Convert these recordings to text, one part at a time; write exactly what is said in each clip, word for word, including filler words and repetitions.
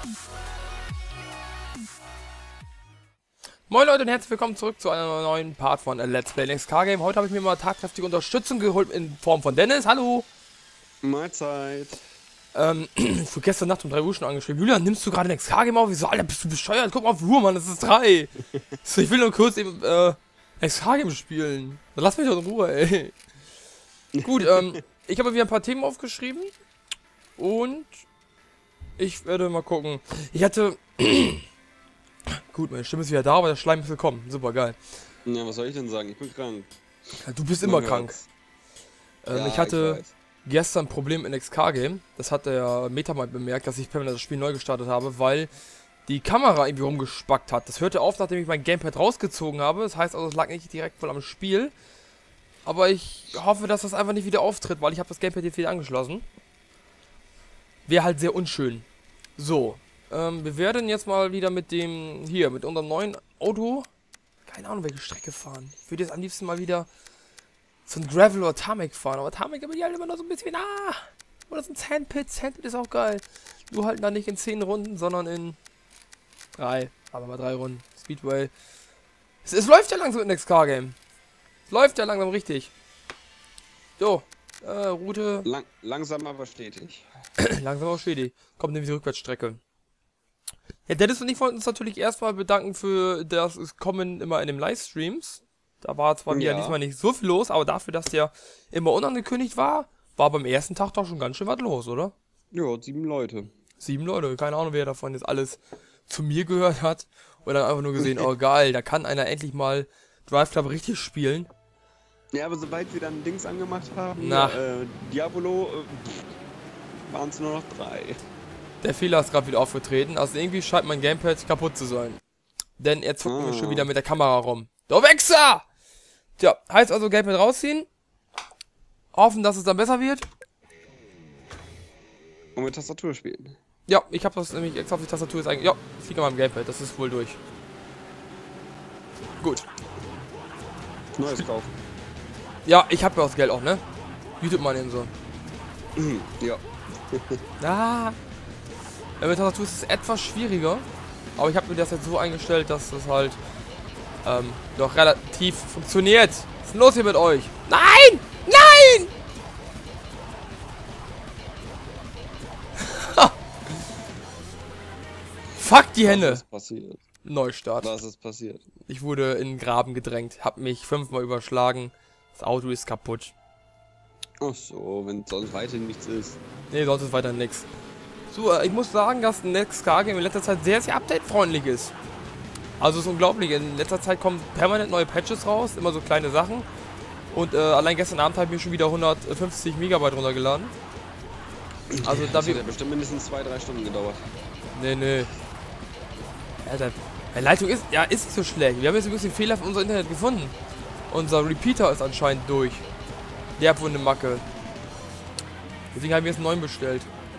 Moin Leute und herzlich willkommen zurück zu einem neuen Part von Let's Play N X Car Game. Heute habe ich mir mal tatkräftige Unterstützung geholt in Form von Dennis. Hallo! Mahlzeit. Ähm, ich wurde gestern Nacht um drei Uhr schon angeschrieben. Julian, nimmst du gerade ein N X Car Game auf? Wieso, Alter, bist du bescheuert? Guck mal auf die Uhr, Mann, es ist drei. So, ich will nur kurz eben, äh, N X Car Game spielen. Dann lass mich doch in Ruhe, ey. Gut, ähm, ich habe wieder ein paar Themen aufgeschrieben. Und ich werde mal gucken. Ich hatte... Gut, meine Stimme ist wieder da, aber der Schleim ist gekommen. Super geil. Ja, was soll ich denn sagen? Ich bin krank. Ja, du bist immer krank. Ähm, Ja, ich hatte ich gestern ein Problem in N X Car Game. Das hat der Metamind bemerkt, dass ich permanent das Spiel neu gestartet habe, weil die Kamera irgendwie rumgespackt hat. Das hörte auf, nachdem ich mein Gamepad rausgezogen habe. Das heißt also, es lag nicht direkt voll am Spiel. Aber ich hoffe, dass das einfach nicht wieder auftritt, weil ich habe das Gamepad jetzt wieder angeschlossen. Wäre halt sehr unschön. So. Ähm, wir werden jetzt mal wieder mit dem, hier, mit unserem neuen Auto, keine Ahnung, welche Strecke fahren. Ich würde jetzt am liebsten mal wieder so ein Gravel oder Tarmac fahren, aber Tarmac aber die halt immer noch so ein bisschen, ah, oder so ein Sandpit, Sandpit ist auch geil. Nur halt dann nicht in zehn Runden, sondern in drei, aber mal drei Runden, Speedway. Es, es läuft ja langsam in N X Car Game. Es läuft ja langsam richtig. So, äh, Route. Lang langsam aber stetig. Langsam aber stetig. Kommt nämlich die Rückwärtsstrecke. Ja, Dennis und ich wollten uns natürlich erstmal bedanken für das Kommen immer in den Livestreams. Da war zwar wieder Ja. diesmal nicht so viel los, aber dafür, dass der immer unangekündigt war, war beim ersten Tag doch schon ganz schön was los, oder? Ja, sieben Leute. Sieben Leute, keine Ahnung, wer davon jetzt alles zu mir gehört hat. Oder dann einfach nur gesehen, oh geil, da kann einer endlich mal Drive Club richtig spielen. Ja, aber sobald sie dann Dings angemacht haben, Na. äh, Diabolo, äh, waren es nur noch drei. Der Fehler ist gerade wieder aufgetreten, also irgendwie scheint mein Gamepad kaputt zu sein. Denn er zuckt Ah. mir schon wieder mit der Kamera rum. Du Wichser! Tja, heißt also Gamepad rausziehen. Hoffen, dass es dann besser wird. Und mit Tastatur spielen. Ja, ich habe das nämlich extra auf die Tastatur jetzt eigentlich. Ja, ich fliege an meinem Gamepad, das ist wohl durch. Gut. Neues kaufen. Ja, ich habe ja das Geld auch, ne? YouTube mal eben so. Ja. Ah. Ja, mit Tastatur ist es etwas schwieriger. Aber ich habe mir das jetzt so eingestellt, dass das halt ähm, doch relativ funktioniert. Was ist denn los hier mit euch? Nein! Nein! Fuck die Hände! Was ist passiert? Neustart. Was ist passiert? Ich wurde in den Graben gedrängt, hab mich fünfmal überschlagen. Das Auto ist kaputt. Ach so, wenn sonst weiterhin nichts ist. Ne, sonst ist weiter nix. So, äh, ich muss sagen, dass N X Car Game in letzter Zeit sehr, sehr update-freundlich ist. Also es ist unglaublich. In letzter Zeit kommen permanent neue Patches raus, immer so kleine Sachen. Und äh, allein gestern Abend habe ich mir schon wieder hundertfünfzig Megabyte runtergeladen. Also da Das hat wird... ja bestimmt mindestens zwei, drei Stunden gedauert. Nee, nee. Alter, meine Leitung ist... Ja, ist nicht so schlecht. Wir haben jetzt ein bisschen Fehler für unser Internet gefunden. Unser Repeater ist anscheinend durch. Der hat wohl eine Macke. Deswegen haben wir jetzt einen neuen bestellt.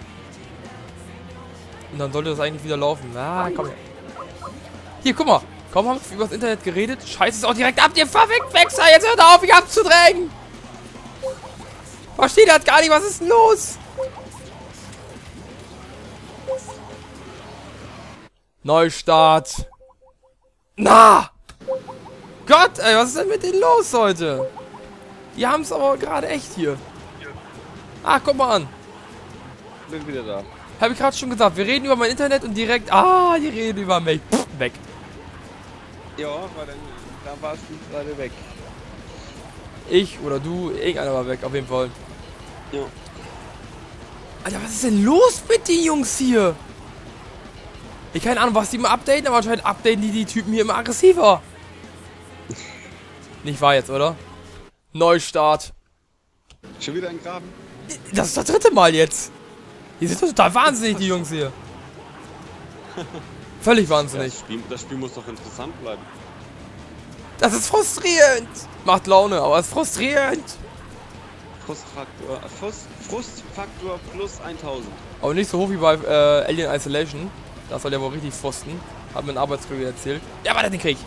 Und dann sollte das eigentlich wieder laufen. Ah, komm her. Hier, guck mal. Kaum haben wir über das Internet geredet. Scheiße, ist auch direkt ab. Ihr Verwechsler. Jetzt hört auf, mich abzudrängen. Versteht das gar nicht. Was ist denn los? Neustart. Na! Gott, ey, was ist denn mit denen los heute? Die haben es aber gerade echt hier. Ah, guck mal an. Bin wieder da. Habe ich gerade schon gesagt, wir reden über mein Internet und direkt... Ah, die reden über mich. Pff, weg. Ja, weil dann, da warst du gerade weg. Ich oder du, irgendeiner war weg, auf jeden Fall. Ja. Alter, was ist denn los mit den Jungs hier? Ich keine Ahnung, was die immer updaten, aber anscheinend updaten die die Typen hier immer aggressiver. Nicht wahr jetzt, oder? Neustart. Schon wieder ein Graben? Das ist das dritte Mal jetzt. Die sind doch total wahnsinnig, die Jungs hier. Völlig wahnsinnig. Das Spiel, das Spiel muss doch interessant bleiben. Das ist frustrierend. Macht Laune, aber es ist frustrierend. Frustfaktor, Frust, Frustfaktor plus tausend. Aber nicht so hoch wie bei äh, Alien Isolation. Das soll ja wohl richtig frusten. Hat mir ein Arbeitskollege erzählt. Ja, warte, den Krieg.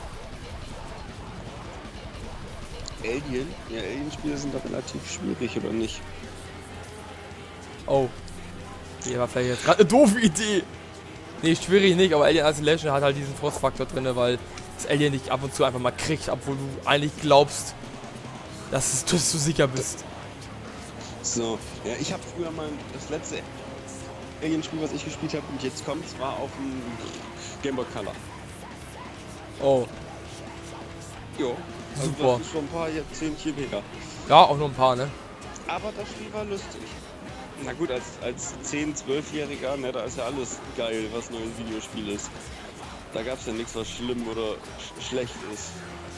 Alien? Ja, Alien-Spiele sind doch relativ schwierig, oder nicht? Oh. Hier war vielleicht jetzt gerade eine doofe Idee. Nee, schwierig nicht, aber Alien Isolation hat halt diesen Frustfaktor drin, weil das Alien dich ab und zu einfach mal kriegt, obwohl du eigentlich glaubst, dass, es, dass du sicher bist. So, ja, ich habe früher mal das letzte Alien-Spiel, was ich gespielt habe, und jetzt kommt's, war auf dem Game Boy Color. Oh. Jo, also super. Das ist schon ein paar Jahrzehntchen her. Ja, auch nur ein paar, ne? Aber das Spiel war lustig. Na gut, als, als zehn-, zwölfjähriger, ne, da ist ja alles geil, was nur ein Videospiel ist. Da gab's ja nichts, was schlimm oder sch schlecht ist.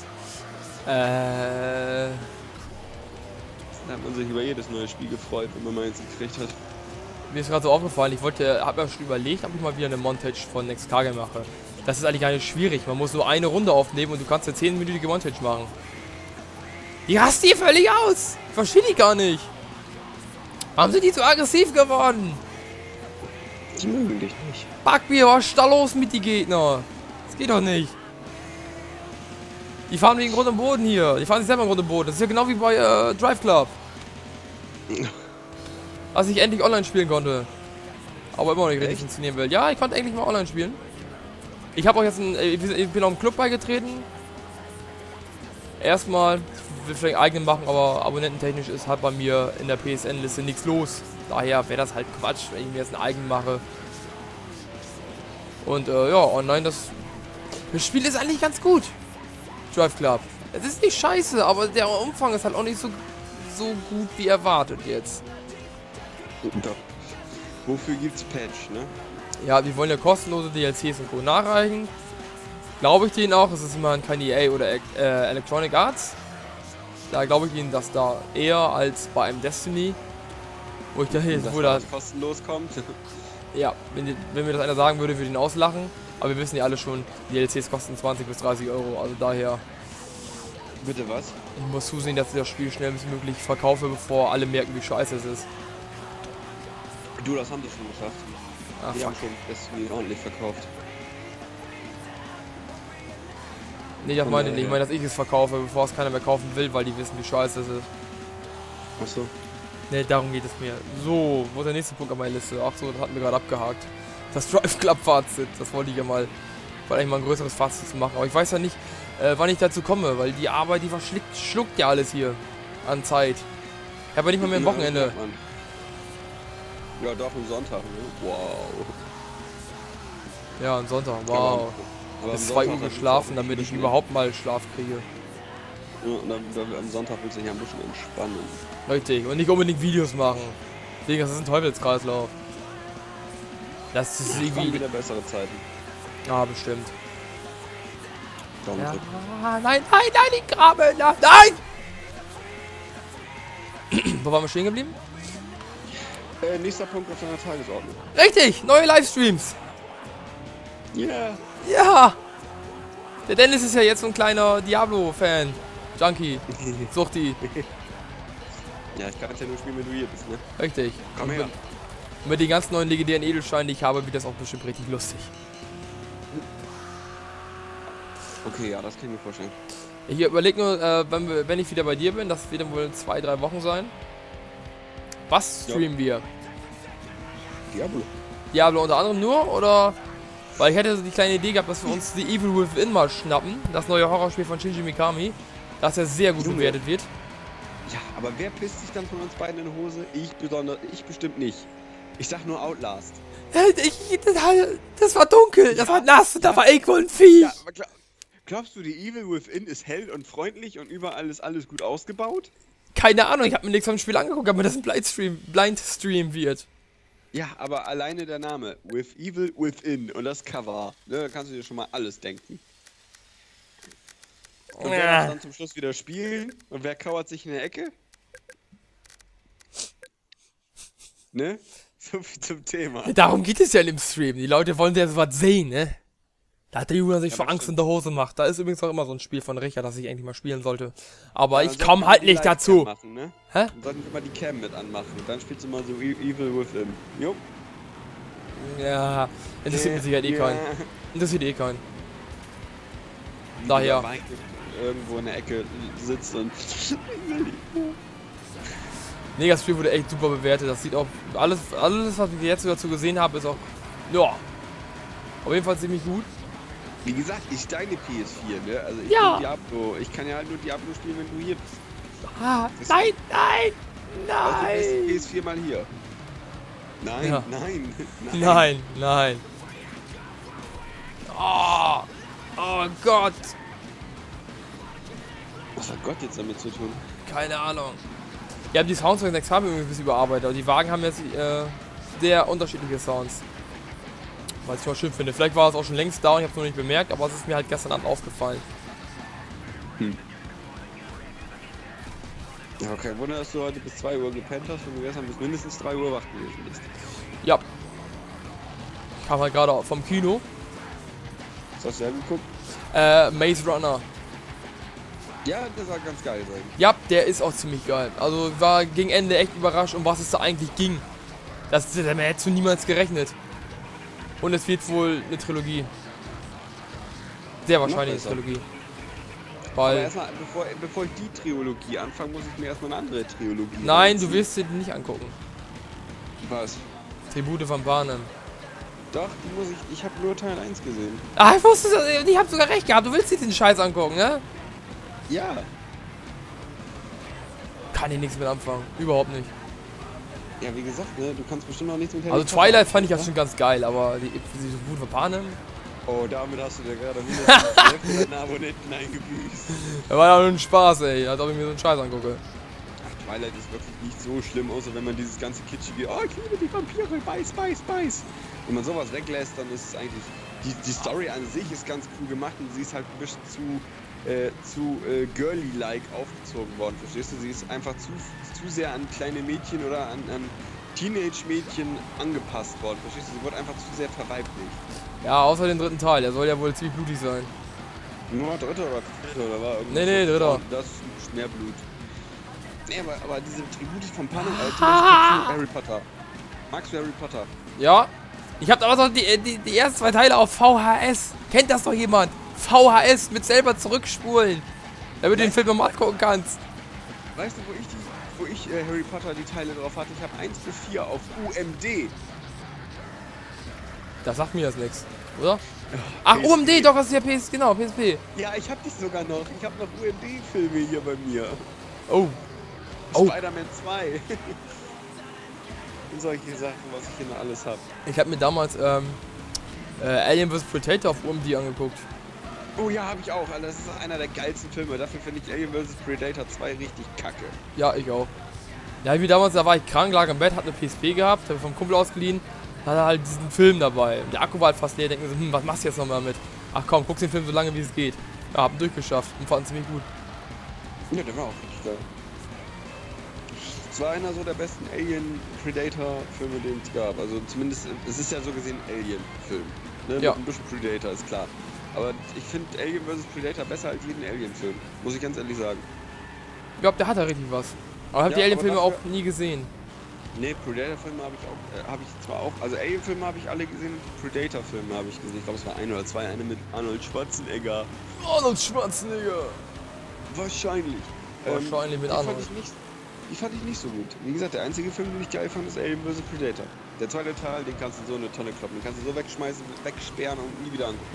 Äh. Da hat man sich über jedes neue Spiel gefreut, wenn man mal eins gekriegt hat. Mir ist gerade so aufgefallen, ich wollte, hab mir schon überlegt, ob ich mal wieder eine Montage von Next Kage mache. Das ist eigentlich gar nicht schwierig, man muss nur eine Runde aufnehmen und du kannst eine zehnminütige Montage machen. Die rast die völlig aus! Ich verstehe die gar nicht. Warum sind die so aggressiv geworden? Die mögen dich nicht. Backbier, was ist da los mit die Gegner? Das geht doch nicht. Die fahren wegen Grund und Boden hier. Die fahren sich selber im Grund und Boden. Das ist ja genau wie bei äh, Drive Club. Als ich endlich online spielen konnte. Aber immer noch nicht richtig Echt? funktionieren will. Ja, ich konnte endlich mal online spielen. Ich habe auch jetzt ein, ich bin auch im Club beigetreten. Erstmal, ich will vielleicht einen eigenen machen, aber abonnententechnisch ist halt bei mir in der P S N-Liste nichts los. Daher wäre das halt Quatsch, wenn ich mir jetzt einen eigenen mache. Und äh, ja, online, das, das Spiel ist eigentlich ganz gut. Drive Club. Es ist nicht scheiße, aber der Umfang ist halt auch nicht so, so gut wie erwartet jetzt. Doch. Wofür gibt's Patch, ne? Ja, die wollen ja kostenlose D L Cs und Co. nachreichen. Glaube ich denen auch, es ist immerhin kein E A oder äh, Electronic Arts. Da glaube ich ihnen, dass da eher als bei einem Destiny, wo ich da jetzt wohl da kostenlos kommt. Ja, wenn, die, wenn mir das einer sagen würde, würde ich ihn auslachen. Aber wir wissen ja alle schon, die D L Cs kosten zwanzig bis dreißig Euro. Also daher. Bitte was? Ich muss zusehen, dass ich das Spiel schnell bis möglich verkaufe, bevor alle merken, wie scheiße es ist. Du, das haben die schon geschafft. Ah, die fuck. haben schon Destiny ordentlich verkauft. Nee, das Und, meine ich äh, nicht. Ich meine, dass ich es verkaufe, bevor es keiner mehr kaufen will, weil die wissen, wie scheiße es ist. Achso. Ne, darum geht es mir. So, wo ist der nächste Punkt auf meiner Liste? Ach so, das hatten wir gerade abgehakt. Das Drive Club Fazit, das wollte ich ja mal, weil eigentlich mal ein größeres Fazit zu machen. Aber ich weiß ja nicht, äh, wann ich dazu komme, weil die Arbeit, die verschluckt, schluckt ja alles hier an Zeit. Ich habe ja nicht mal mehr ein Wochenende. Ja, doch, am Sonntag, ne? Wow. Ja, am Sonntag, wow. Aber Bis am zwei Uhr Sonntag geschlafen, willst du auch damit ich ein bisschen- überhaupt mal Schlaf kriege. Ja, und dann, dann, am Sonntag willst du dich ein bisschen entspannen. Richtig, und nicht unbedingt Videos machen. Deswegen, das ist ein Teufelskreislauf. Das ist Kommen irgendwie... wieder bessere Zeiten. Ja, bestimmt. Daumen Ja. drücken. Nein, nein, nein, ich grabe! Nein! nein! Wo waren wir stehen geblieben? Äh, nächster Punkt auf deiner Tagesordnung. Richtig, neue Livestreams. Ja. Yeah. Ja. Der Dennis ist ja jetzt so ein kleiner Diablo-Fan. Junkie. Suchti. Ja, ich kann es ja nur spielen, wenn du hier bist, ne? Richtig. Komm Und her. mit, mit den ganzen neuen legendären Edelsteinen, die ich habe, wird das auch bestimmt richtig lustig. Okay, ja, das kann ich mir vorstellen. Ich überlege nur, äh, wenn, wir, wenn ich wieder bei dir bin, das wird dann wohl in zwei, drei Wochen sein. Was streamen wir? Diablo. Diablo unter anderem nur, oder? Weil ich hätte so die kleine Idee gehabt, dass wir uns The Evil Within mal schnappen. Das neue Horrorspiel von Shinji Mikami. Das ja sehr gut Junge. bewertet wird. Ja, aber wer pisst sich dann von uns beiden in die Hose? Ich besonders, ich bestimmt nicht. Ich sag nur Outlast. Ich, das, das war dunkel, das war nass und da war irgendwo ein Vieh. Ja, aber glaub, glaubst du, die Evil Within ist hell und freundlich und überall ist alles gut ausgebaut? Keine Ahnung, ich habe mir nichts vom Spiel angeguckt, aber das ein Blindstream, Blindstream wird. Ja, aber alleine der Name. With Evil Within und das Cover. Ne, da kannst du dir schon mal alles denken. Und wer Ja. darf dann zum Schluss wieder spielen? Und wer kauert sich in der Ecke? Ne? So viel zum Thema. Darum geht es ja im Stream. Die Leute wollen ja sowas sehen, ne? Da hat der Julian sich Ja, vor aber Angst in stimmt. der Hose gemacht. Da ist übrigens auch immer so ein Spiel von Richard, das ich eigentlich mal spielen sollte. Aber Ja, ich dann komme sollten wir halt die nicht Live-Cam dazu. Machen, ne? Hä? Dann sollten wir mal die Cam mit anmachen. Und dann spielst du mal so E- Evil Within. Jo. Ja, interessiert mich sicher eh Ja. keinen. Interessiert eh keinen. Wie Daher. du da weint irgendwo in der Ecke sitzt und... Nee, das Spiel wurde echt super bewertet. Das sieht auch, alles, alles was ich jetzt dazu gesehen habe, ist auch, ja, Auf jeden Fall ziemlich gut. Wie gesagt, ich deine P S vier, ne? Also ich Ja. bin Diablo. Ich kann ja halt nur Diablo spielen, wenn du hier bist. Ah, Das- nein, nein, Also du bist nein. P S vier mal hier. Nein, Ja. nein, nein. Nein, nein. Oh, oh Gott. Was hat Gott jetzt damit zu tun? Keine Ahnung. Ja, die Sounds von sechs haben wir ein bisschen überarbeitet. Aber die Wagen haben jetzt äh, sehr unterschiedliche Sounds. Was ich mal schön finde. Vielleicht war es auch schon längst da und ich habe es noch nicht bemerkt, aber es ist mir halt gestern Abend aufgefallen. Hm. Ja, okay, Wunder, dass du heute bis zwei Uhr gepennt hast und du gestern bis mindestens drei Uhr wach gewesen bist. Ja. Ich kam halt gerade vom Kino. Was hast du ja geguckt? Äh, Maze Runner. Ja, der soll ganz geil sein. Ja, der ist auch ziemlich geil. Also war gegen Ende echt überrascht, um was es da eigentlich ging. Das damit hätte zu niemals gerechnet. Und es wird wohl eine Trilogie. Sehr wahrscheinlich eine besser. Trilogie. Aber Weil. erstmal, bevor, bevor ich die Trilogie anfange, muss ich mir erstmal eine andere Trilogie Nein, du reinziehen. wirst sie nicht angucken. Was? Tribute von Panem. Doch, die muss ich. Ich habe nur Teil eins gesehen. Ah, ich wusste das, ich hab sogar recht gehabt. Du willst dir den Scheiß angucken, ne? Ja. Kann ich nichts mit anfangen. Überhaupt nicht. Ja, wie gesagt, ne, du kannst bestimmt noch nichts mit Harry Also Potter Twilight fand ich ja anfangen, schon ganz geil, aber die, die Tribute von Panem. Oh, damit hast du dir gerade hundertzwölf deine Abonnenten eingebüßt. Das war ja nur ein Spaß, ey. Als ob ich mir so einen Scheiß angucke. Ach, Twilight ist wirklich nicht so schlimm, außer wenn man dieses ganze kitschige, oh, ich liebe die Vampire, beiß, beiß, beiß. Wenn man sowas weglässt, dann ist es eigentlich, die, die Story an sich ist ganz cool gemacht und sie ist halt ein bisschen zu, äh, zu äh, girly-like aufgezogen worden, verstehst du? Sie ist einfach zu, zu sehr an kleine Mädchen oder an, an Teenage-Mädchen angepasst worden, verstehst du? Sie wurde einfach zu sehr verweiblicht. Ja, außer den dritten Teil. Der soll ja wohl ziemlich blutig sein. Nur dritter oder vierter oder war irgendwas? Nee, nee, dritter. Oh, das ist mehr Blut. Nee, aber, aber diese Tribute von Panem, äh, zum Beispiel zu Harry Potter. Magst du Harry Potter? Ja. Ich hab aber so die, die, die ersten zwei Teile auf V H S. Kennt das doch jemand? V H S mit selber zurückspulen. Damit du den Film nochmal gucken kannst. Weißt du, wo ich, die, wo ich äh, Harry Potter die Teile drauf hatte? Ich habe eins bis vier auf U M D. Da sagt mir das nichts, oder? Ach, P S P. U M D, doch, das ist ja P S, genau, P S P. Ja, ich habe die sogar noch. Ich habe noch U M D-Filme hier bei mir. Oh. Oh. Spider-Man zwei. Und solche Sachen, was ich hier noch alles habe. Ich habe mir damals ähm, äh, Alien versus. Predator auf U M D angeguckt. Oh ja, habe ich auch. Alter. Das ist einer der geilsten Filme. Dafür finde ich Alien versus. Predator zwei richtig kacke. Ja, ich auch. Ja, wie damals, da war ich krank, lag im Bett, hatte eine P S P gehabt, habe vom Kumpel ausgeliehen, hatte halt diesen Film dabei. Der Akku war halt fast leer, denke mir so, hm, was machst du jetzt nochmal mit? Ach komm, guckst den Film so lange wie es geht. Ja, hab ihn durchgeschafft und fand ihn ziemlich gut. Ja, der war auch richtig geil. Es war einer so der besten Alien-Predator-Filme, den es gab. Also zumindest, es ist ja so gesehen ein Alien-Film. Ne? Ja. Mit ein bisschen Predator, ist klar. Aber ich finde Alien versus. Predator besser als jeden Alien-Film. Muss ich ganz ehrlich sagen. Ich glaube, der hat da richtig was. Aber hab Ja, die Alien-Filme aber auch dafür- nie gesehen. Ne, Predator-Filme habe ich auch, äh, habe ich zwar auch, also Alien-Filme habe ich alle gesehen und die Predator-Filme habe ich gesehen. Ich glaube, es war ein oder zwei, eine mit Arnold Schwarzenegger. Arnold Schwarzenegger. Wahrscheinlich. Wahrscheinlich mit die Arnold. Fand ich nicht, die fand ich nicht so gut. Wie gesagt, der einzige Film, den ich geil fand, ist Alien versus. Predator. Der zweite Teil, den kannst du so in eine Tonne kloppen. Den kannst du so wegschmeißen, wegsperren und nie wieder angucken.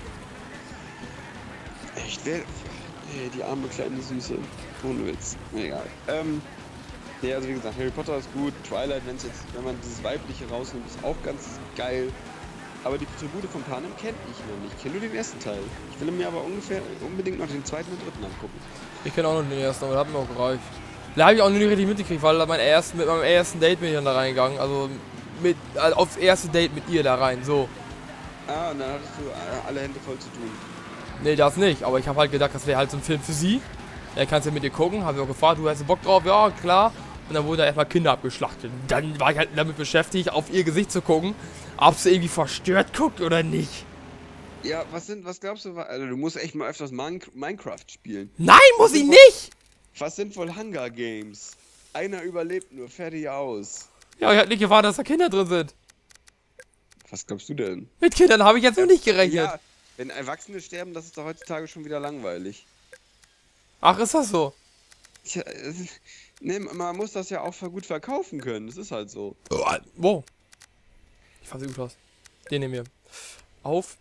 Echt, wer... Ey, die arme kleine Süße. Ohne Witz. Egal. Ähm... Ja, also wie gesagt, Harry Potter ist gut. Twilight, wenn's jetzt, wenn man dieses Weibliche rausnimmt, ist auch ganz geil. Aber die Tribute von Panem kenne ich noch nicht. Ich kenne nur den ersten Teil. Ich will mir aber ungefähr unbedingt noch den zweiten und dritten angucken. Ich kenne auch noch den ersten, aber der hat mir auch gereicht. Da habe ich auch nur nicht richtig mitgekriegt, weil mein ersten, mit meinem ersten Date bin ich dann da reingegangen. Also mit also aufs erste Date mit ihr da rein, so. Ah, und dann hattest du äh, alle Hände voll zu tun. Nee, das nicht, aber ich habe halt gedacht, das wäre halt so ein Film für sie. Er kannst ja mit ihr gucken, habe ich auch gefragt, du hast du Bock drauf? Ja, klar. Und dann wurde da erstmal Kinder abgeschlachtet. Dann war ich halt damit beschäftigt, auf ihr Gesicht zu gucken, ob sie irgendwie verstört guckt oder nicht. Ja, was sind, was glaubst du, wa- also du musst echt mal öfters Min- Minecraft spielen. Nein, muss ich nicht! Was sind wohl Hunger Games? Einer überlebt nur, fertig aus. Ja, ich hatte nicht gewartet, dass da Kinder drin sind. Was glaubst du denn? Mit Kindern habe ich jetzt noch nicht gerechnet. Ja, wenn Erwachsene sterben, das ist doch heutzutage schon wieder langweilig. Ach, ist das so? Tja, es ist- ne, man muss das ja auch ver- gut verkaufen können, das ist halt so. Wow. Ich fasse gut aus. Den nehmen wir. auf.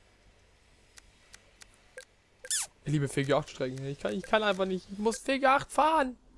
Ich liebe F G acht Strecken. Ich kann, ich kann einfach nicht. Ich muss F G acht fahren.